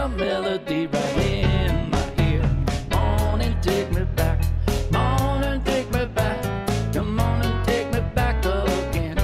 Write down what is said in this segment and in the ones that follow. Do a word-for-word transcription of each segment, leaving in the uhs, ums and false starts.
a melody right in my ear. Come on and take me back. Come on and take me back. Come on and take me back again.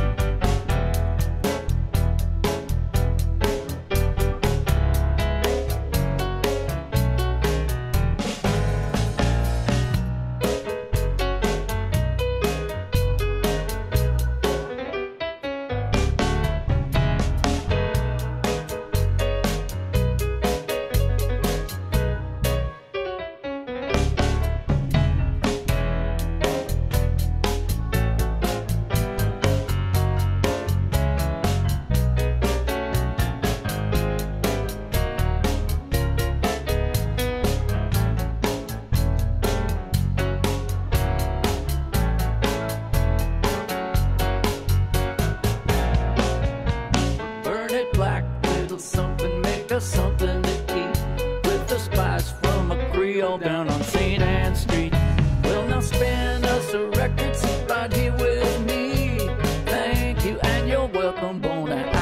Something, make us something to eat with the spice from a Creole down on Saint Anne Street. Well, now spin us a record, sit right here with me. Thank you and you're welcome, Bona.